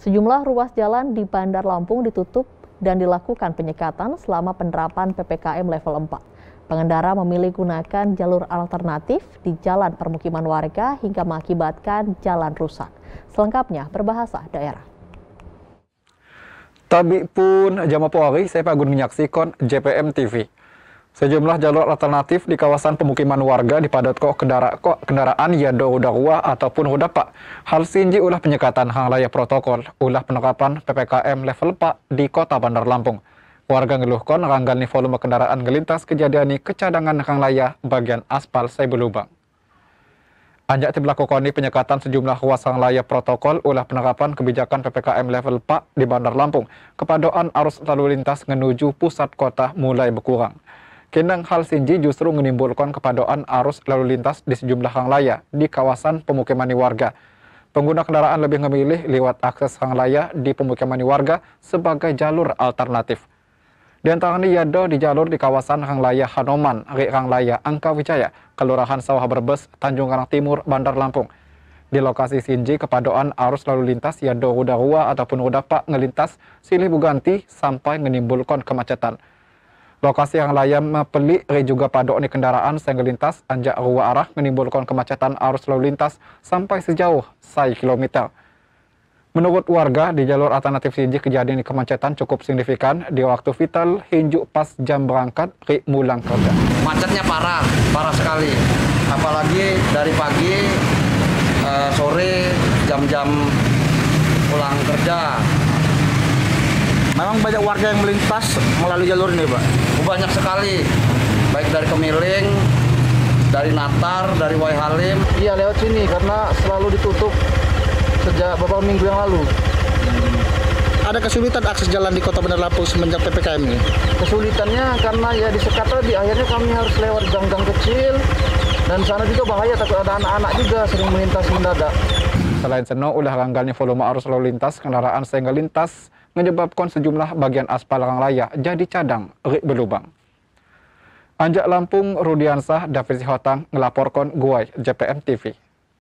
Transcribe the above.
Sejumlah ruas jalan di Bandar Lampung ditutup dan dilakukan penyekatan selama penerapan PPKM level 4. Pengendara memilih gunakan jalur alternatif di jalan permukiman warga hingga mengakibatkan jalan rusak. Selengkapnya berbahasa daerah. Tabi pun jama Polri, saya pagun menyaksikan JPM TV. Sejumlah jalur alternatif di kawasan pemukiman warga dipadatkan kendaraan ya darua ataupun roda pak. Hal sinji ulah penyekatan hanglaya protokol ulah penerapan PPKM level 4 di Kota Bandar Lampung. Warga ngeluhkan ranggal nih volume kendaraan ngelintas kejadian nih kecadangan hanglaya bagian aspal saya belubang. Anjak tim melakukan penyekatan sejumlah ruas hanglaya protokol ulah penerapan kebijakan PPKM level 4 di Bandar Lampung. Kepadaan arus lalu lintas menuju pusat kota mulai berkurang. Kendang hal sinji justru menimbulkan kepadaan arus lalu lintas di sejumlah hanglaya di kawasan pemukiman warga. Pengguna kendaraan lebih memilih lewat akses hanglaya di pemukiman warga sebagai jalur alternatif. Di antaranya yado di jalur di kawasan hanglaya Hanoman, hanglaya Angka Wijaya, Kelurahan Sawah Brebes, Tanjung Karang Timur, Bandar Lampung. Di lokasi sinji kepadaan arus lalu lintas yado roda rua ataupun roda pak ngelintas silih buganti sampai menimbulkan kemacetan. Lokasi yang layam pelik juga padok ni kendaraan yang melintas anjak rua arah menimbulkan kemacetan arus lalu lintas sampai sejauh 1 km. Menurut warga, di jalur alternatif sinji kejadian kemacetan cukup signifikan di waktu vital hinjuk pas jam berangkat mulang kerja. Macetnya parah sekali. Apalagi dari pagi, sore, jam-jam pulang kerja. Memang banyak warga yang melintas melalui jalur ini, Pak? Banyak sekali, baik dari Kemiling, dari Natar, dari Waihalim. Iya, lewat sini karena selalu ditutup sejak beberapa minggu yang lalu. Ada kesulitan akses jalan di Kota Bandar Lampung semenjak PPKM ini? Kesulitannya karena ya disekat tadi, akhirnya kami harus lewat gang-gang kecil, dan sana juga bahaya, takut ada anak-anak juga sering melintas mendadak. Selain seno, ulah ranggalnya volume arus lalu lintas kendaraan sehingga lintas menyebabkan sejumlah bagian aspal hanglaya jadi cadang berlubang. Anjak Lampung Rudiansah David Sihotang ngelaporkan Guai JPM TV.